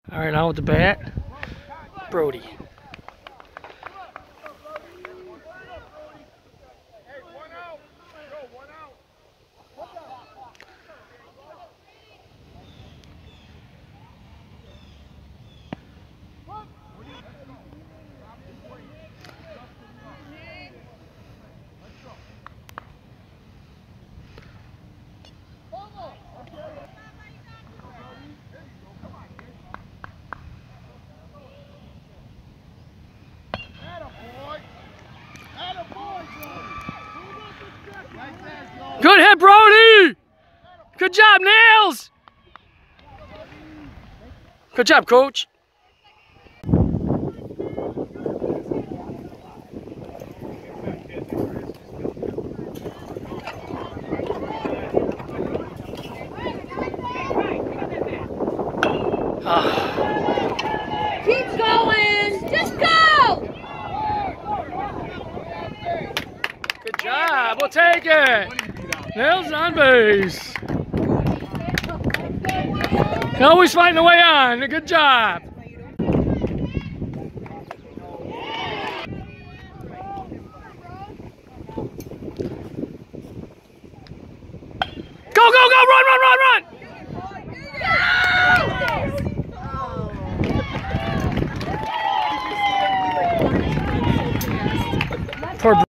All right, now with the bat, Brody. Good hit, Brody! Good job, Nails! Good job, Coach. Keep going! Just go! Good job, we'll take it. Nails on base. Always fighting the way on. Good job. Go, go, go! Run, run, run, run! Poor